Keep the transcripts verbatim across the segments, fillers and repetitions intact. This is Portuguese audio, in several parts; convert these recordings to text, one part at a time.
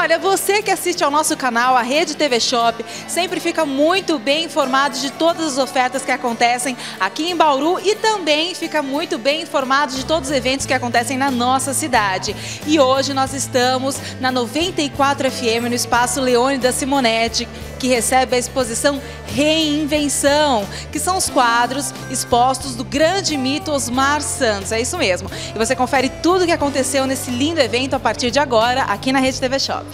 Olha, você que assiste ao nosso canal, a Rede T V Shop, sempre fica muito bem informado de todas as ofertas que acontecem aqui em Bauru e também fica muito bem informado de todos os eventos que acontecem na nossa cidade. E hoje nós estamos na noventa e quatro F M, no Espaço Leônidas Simonetti, que recebe a exposição Reinvenção, que são os quadros expostos do grande mito Osmar Santos. É isso mesmo. E você confere tudo o que aconteceu nesse lindo evento a partir de agora, aqui na Rede T V Shop.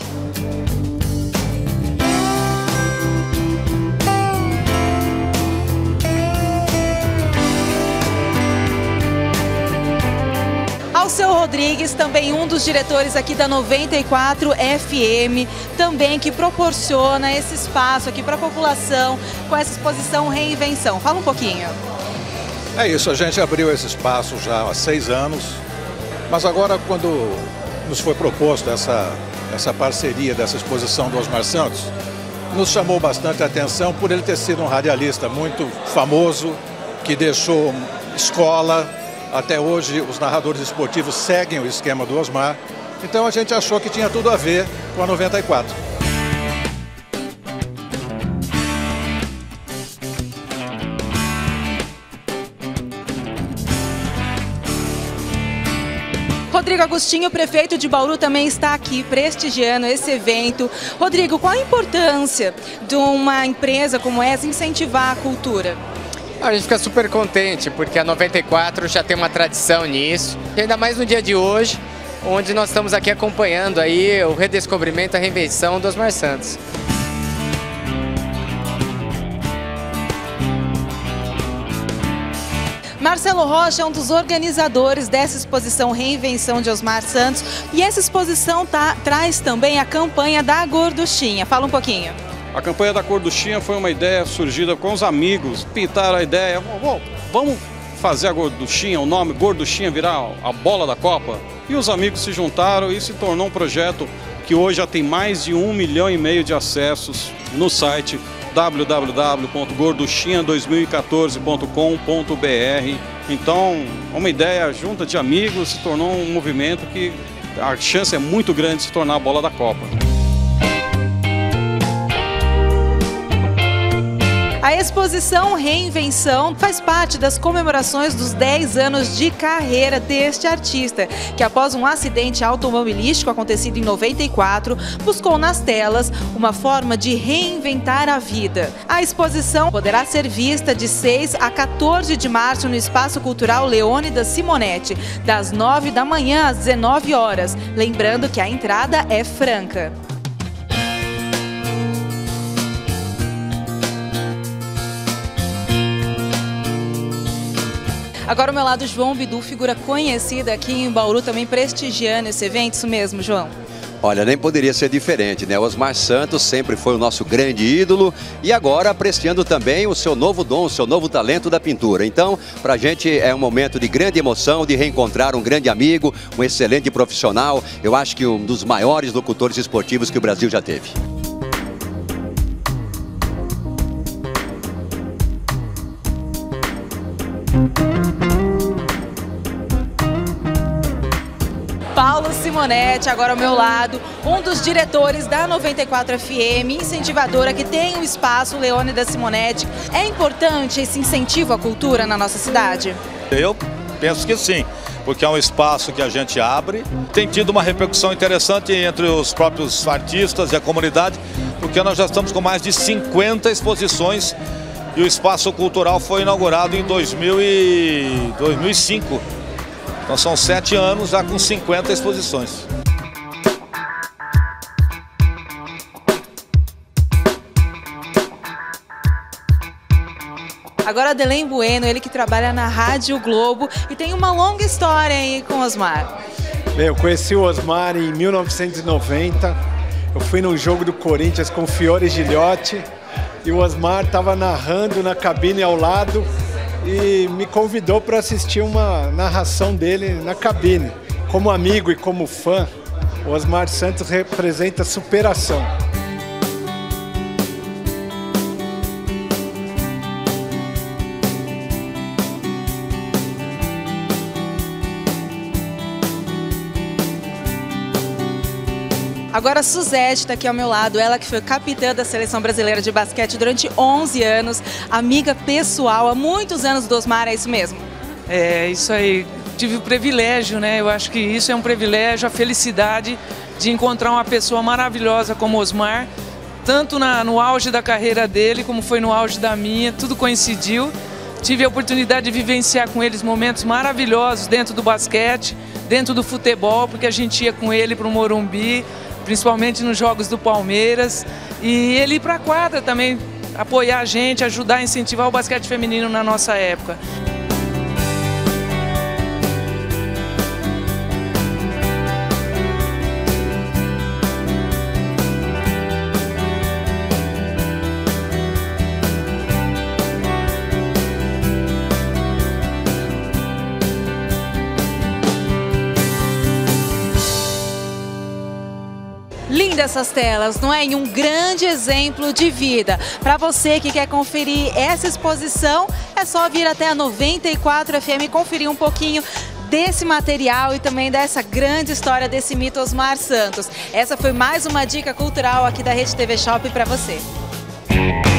Alceu Rodrigues, também um dos diretores aqui da noventa e quatro F M, também que proporciona esse espaço aqui para a população com essa exposição Reinvenção. Fala um pouquinho. É isso, a gente abriu esse espaço já há seis anos, mas agora quando nos foi proposto essa, essa parceria dessa exposição do Osmar Santos, nos chamou bastante a atenção por ele ter sido um radialista muito famoso, que deixou escola. Até hoje os narradores esportivos seguem o esquema do Osmar, então a gente achou que tinha tudo a ver com a noventa e quatro. Rodrigo Agostinho, prefeito de Bauru, também está aqui prestigiando esse evento. Rodrigo, qual a importância de uma empresa como essa incentivar a cultura? A gente fica super contente, porque a noventa e quatro já tem uma tradição nisso, e ainda mais no dia de hoje, onde nós estamos aqui acompanhando aí o redescobrimento, a reinvenção do Osmar Santos. Marcelo Rocha é um dos organizadores dessa exposição Reinvenção de Osmar Santos, e essa exposição tá, traz também a campanha da Gorduchinha. Fala um pouquinho. A campanha da Gorduchinha foi uma ideia surgida com os amigos, pintaram a ideia, bom, vamos fazer a Gorduchinha, o nome Gorduchinha virar a bola da Copa? E os amigos se juntaram e se tornou um projeto que hoje já tem mais de um milhão e meio de acessos no site w w w ponto gorduchinha dois mil e quatorze ponto com ponto b r. Então, uma ideia junta de amigos se tornou um movimento que a chance é muito grande de se tornar a bola da Copa. A exposição Reinvenção faz parte das comemorações dos dez anos de carreira deste artista, que após um acidente automobilístico acontecido em noventa e quatro, buscou nas telas uma forma de reinventar a vida. A exposição poderá ser vista de seis a quatorze de março no Espaço Cultural Leônidas Simonetti, das nove da manhã às dezenove horas. Lembrando que a entrada é franca. Agora ao meu lado, João Bidu, figura conhecida aqui em Bauru, também prestigiando esse evento. Isso mesmo, João? Olha, nem poderia ser diferente, né? Osmar Santos sempre foi o nosso grande ídolo e agora apreciando também o seu novo dom, o seu novo talento da pintura. Então, pra gente é um momento de grande emoção, de reencontrar um grande amigo, um excelente profissional. Eu acho que um dos maiores locutores esportivos que o Brasil já teve. Paulo Simonetti, agora ao meu lado, um dos diretores da noventa e quatro F M, incentivadora que tem o espaço Leônidas Simonetti. É importante esse incentivo à cultura na nossa cidade? Eu penso que sim, porque é um espaço que a gente abre. Tem tido uma repercussão interessante entre os próprios artistas e a comunidade, porque nós já estamos com mais de cinquenta exposições e o espaço cultural foi inaugurado em dois mil e cinco. Então são sete anos já com cinquenta exposições. Agora Adelém Bueno, ele que trabalha na Rádio Globo e tem uma longa história aí com o Osmar. Bem, eu conheci o Osmar em mil novecentos e noventa, eu fui num jogo do Corinthians com Fiore Gilhote e o Osmar estava narrando na cabine ao lado e me convidou para assistir uma narração dele na cabine. Como amigo e como fã, o Osmar Santos representa superação. Agora a Suzete está aqui ao meu lado, ela que foi capitã da Seleção Brasileira de Basquete durante onze anos, amiga pessoal há muitos anos do Osmar, é isso mesmo? É, isso aí. Tive o privilégio, né? Eu acho que isso é um privilégio, a felicidade de encontrar uma pessoa maravilhosa como Osmar, tanto na, no auge da carreira dele, como foi no auge da minha, tudo coincidiu. Tive a oportunidade de vivenciar com eles momentos maravilhosos dentro do basquete, dentro do futebol, porque a gente ia com ele para o Morumbi, principalmente nos jogos do Palmeiras, e ele ir para a quadra também, apoiar a gente, ajudar a incentivar o basquete feminino na nossa época. Lindas essas telas, não é? E um grande exemplo de vida. Para você que quer conferir essa exposição, é só vir até a noventa e quatro F M e conferir um pouquinho desse material e também dessa grande história desse mito Osmar Santos. Essa foi mais uma dica cultural aqui da Rede T V Shop para você.